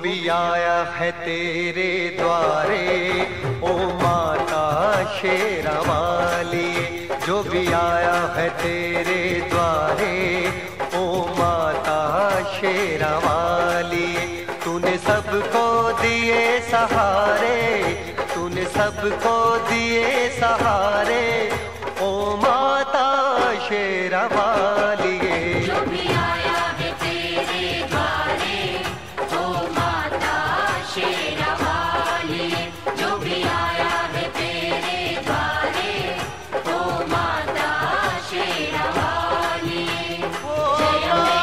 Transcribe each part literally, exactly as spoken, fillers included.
भी आया है तेरे द्वारे ओ माता शेरा वाली, जो भी आया है तेरे द्वारे ओ माता शेरा वाली। तूने सबको दिए सहारे, तूने सबको दिए सहारे ओ माता शेरा वाली। जो भी आया है तेरे द्वारे ओ माता शेरा वाली, जो भी आया है तेरे द्वारे ओ माता शेरा वाली। जय अम्बे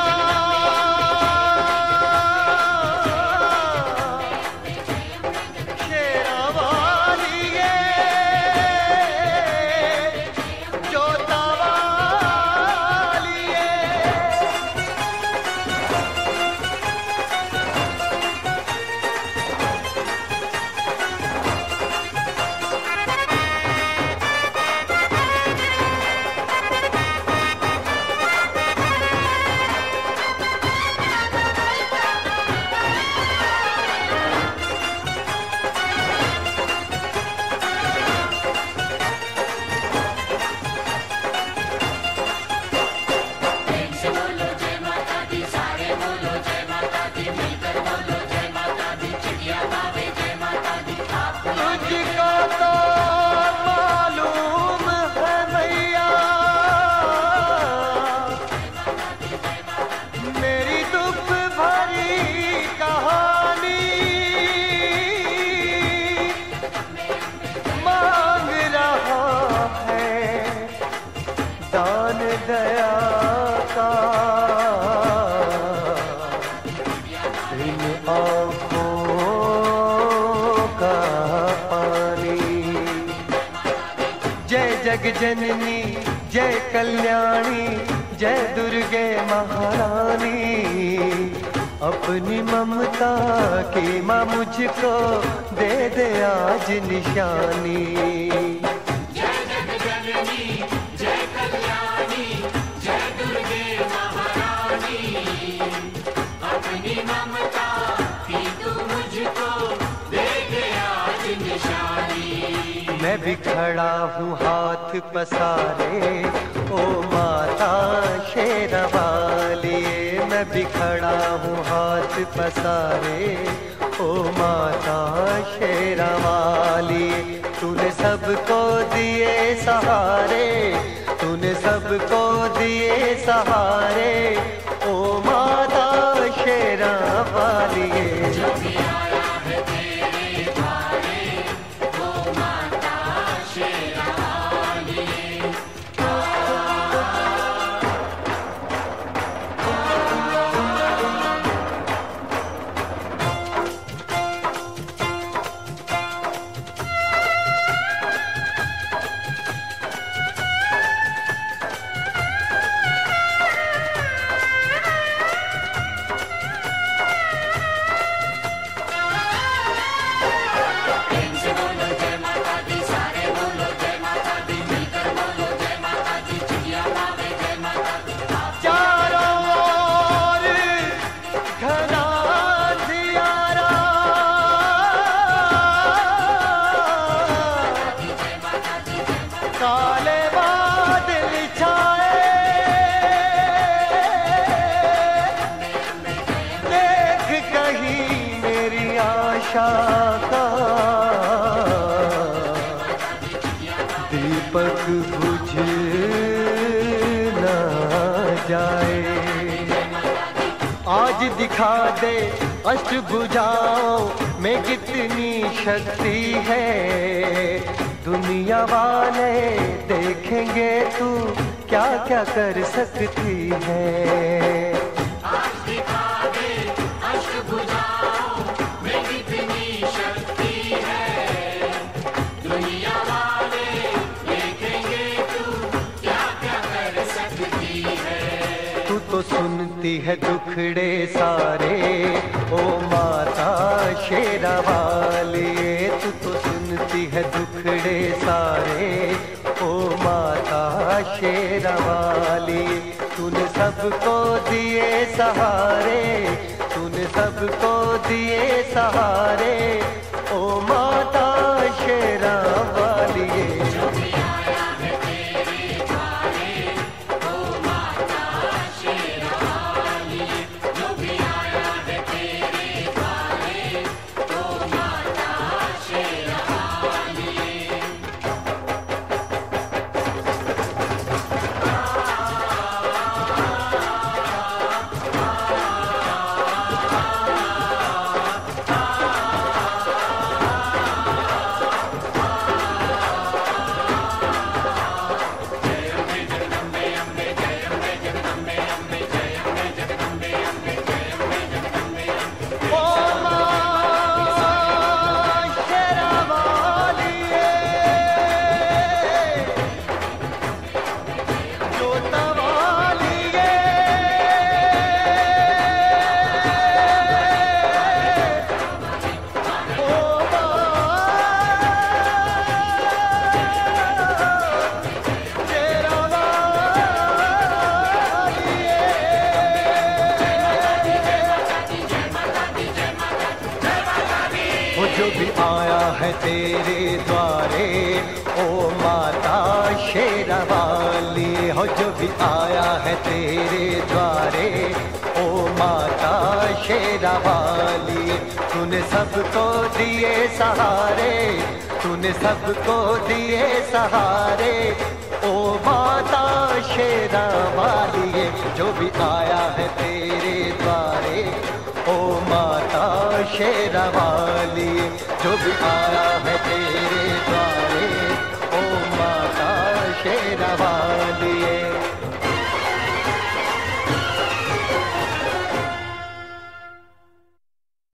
शेरा वाली ये जोता वाली ये। प्रेम से बोलो जय माता दी, सारे बोलो जय माता दी, मिलकर बोलो जय माता दी, चिड़िया गावे जय माता दी। आप तुझको तो मालूम है मैया मेरी दुख भरी कहानी, मांग रहा है दान दया का इन आँखों का पानी। जय जग जननी जय कल्याणी जय दुर्गे महारानी, अपनी ममता की माँ मुझको दे दे आज निशानी। जय जग जननी जय कल्याणी जय दुर्गे महारानी, अपनी ममता की तू मुझको दे दे आज निशानी। मैं भी खड़ा हूँ हाथ पसारे ओ माता शेरा वाली, मैं भी खड़ा हूँ हाथ पसारे ओ माता शेरा वाली। तूने सबको दिए सहारे, तूने सबको दिए सहारे ओ माता शेरा वाली। जो भी आया है तेरे द्वारे ओ माता शेरा वाली। प्रेम से बोलो जय माता दी, सारे बोलो जय माता दी, मिलकर बोलो जय माता दी, चिड़िया गावे जय माता दी। आप चारों ओर घना अंधियारा, जय माता दी जय माता काले बादल छाए, देख कहीं मेरी आशा का दीपक बुझ न जाए। आज दिखा दे अष्टभुजाओं में कितनी शक्ति है, दुनिया वाले देखेंगे तू क्या क्या कर सकती है। आज दिखा दे अष्टभुजाओं में कितनी शक्ति है, दुनिया वाले देखेंगे तू क्या क्या कर सकती है। तू तो सुनती है दुखड़े सारे ओ माता शेरा वाली, तू तो सुनती है दुखड़े सारे ओ माता शेरा वाली। तूने सबको दिए सहारे, तूने सबको दिए सहारे, ओ माता शेरा वालिए। जो भी आया है तेरे द्वारे, ओ माता शेरा वालिए। जो भी आया है तेरे द्वारे, ओ माता शेरा वालिए। जो भी आया है तेरे द्वारे, ओ माता शेरा वाली। हो जो भी आया है तेरे द्वारे, ओ माता शेरा वाली। तूने सबको दिए सहारे, तूने सबको दिए सहारे, ओ माता शेरा वाली। जो भी आया है तेरे द्वारे, ओ माता शेरा वाली। जो भी आया है तेरे द्वारे, ओ माता शेरा वाली।